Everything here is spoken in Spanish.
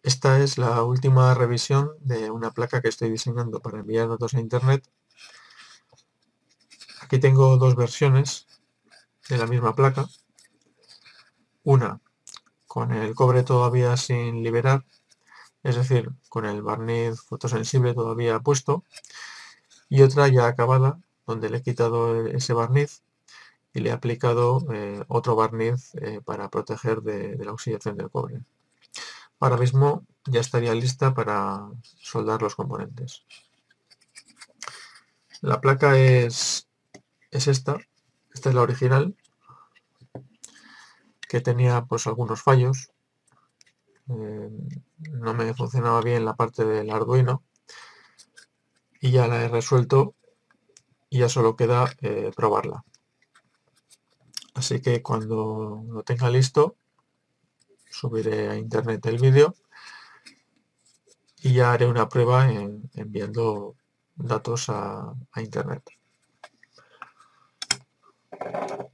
Esta es la última revisión de una placa que estoy diseñando para enviar datos a internet. Aquí tengo dos versiones de la misma placa. Una con el cobre todavía sin liberar, es decir, con el barniz fotosensible todavía puesto, y otra ya acabada, donde le he quitado ese barniz y le he aplicado otro barniz para proteger de la oxidación del cobre. Ahora mismo ya estaría lista para soldar los componentes. La placa es esta es la original, que tenía pues algunos fallos. No me funcionaba bien la parte del Arduino y ya la he resuelto y ya solo queda probarla. Así que cuando lo tenga listo subiré a internet el vídeo y ya haré una prueba enviando datos a internet.